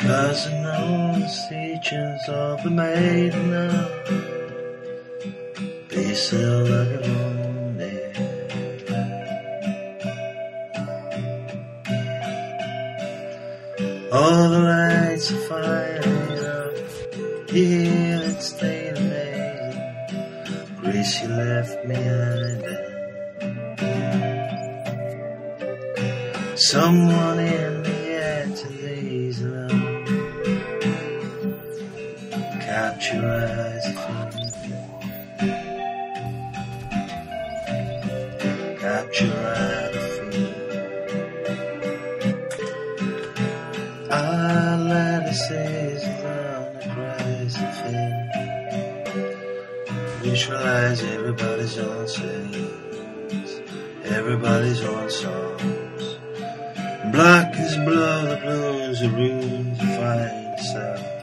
'cause I know the teachings of the maiden now. Be still like a lonely. All the lights are firing up. You hear it staying amazing. Grace, you left me hiding. Someone in the Antilles alone. Catch your eyes, catch your eyes, I let it says around the crazy thing. Visualize everybody's own sins, everybody's own songs. Black is blood, the blues, the runes, you find yourself.